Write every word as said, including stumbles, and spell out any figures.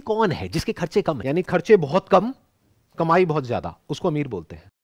कौन है जिसके खर्चे कम है, यानी खर्चे बहुत कम कमाई बहुत ज्यादा, उसको अमीर बोलते हैं।